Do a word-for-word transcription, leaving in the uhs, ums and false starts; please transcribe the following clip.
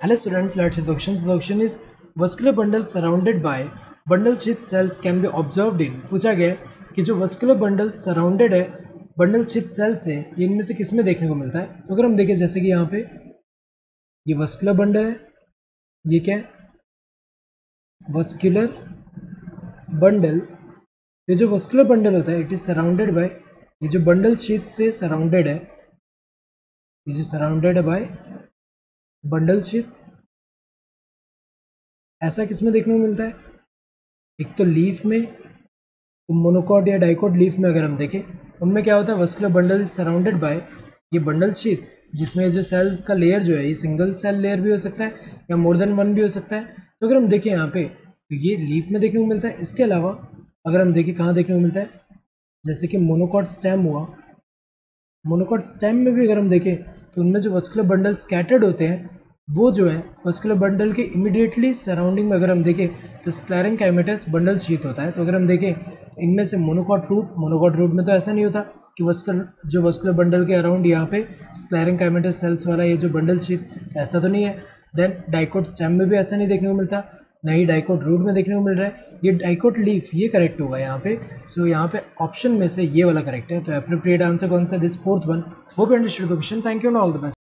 Hello students, let's see the question. The question is vascular bundle surrounded by bundle sheath cells can be observed in. पूछा गया है कि जो vascular bundle surrounded है bundle sheath cells से ये इनमें से किस में देखने को मिलता है. तो अगर हम देखें जैसे कि यहाँ पे ये vascular bundle है, ये क्या है vascular bundle. ये जो vascular bundle होता है इट इज सराउंडेड बाय ये जो bundle sheath से सराउंडेड है, ये जो सराउंडेड है बाय bundle sheath. ऐसा किस में देखने को मिलता है, एक तो लीफ में, तो मोनोकॉट या डाइकोट लीफ में अगर हम देखें उनमें क्या होता है vascular bundle is surrounded by ये बंडल शीट, जिसमें जो सेल का लेयर जो है ये सिंगल सेल लेयर भी हो सकता है या मोर देन वन भी हो सकता है. तो अगर हम देखें यहाँ पे तो ये लीफ में देखने को मिलता है. इसके अलावा अगर हम देखें कहाँ देखने को मिलता है, जैसे कि मोनोकॉट स्टेम हुआ, मोनोकॉट स्टेम में भी अगर हम देखें तो उनमें जो वस्कुलर बंडल स्कैटर्ड होते हैं वो जो है वस्कुलर बंडल के इमीडिएटली सराउंडिंग में अगर हम देखें तो स्क्लेरेंकाइमेटस बंडल शीट होता है. तो अगर हम देखें तो इनमें से मोनोकॉट रूट, मोनोकॉट रूट में तो ऐसा नहीं होता कि वस्कुलर जो वस्कुलर बंडल के अराउंड यहाँ पे स्क्लेरेंकाइमेटस सेल्स वाला ये जो बंडल शीट, ऐसा तो नहीं है. देन डाइकोट स्टेम में भी ऐसा नहीं देखने को मिलता, नहीं डाइकोट रूट में देखने को मिल रहा है. ये डाइकोट लीफ ये करेक्ट होगा यहाँ पे. सो so, यहाँ पे ऑप्शन में से ये वाला करेक्ट है. तो एप्रोप्रिएट आंसर कौन सा, this fourth one. Hope you understood the question. Thank you and all the best.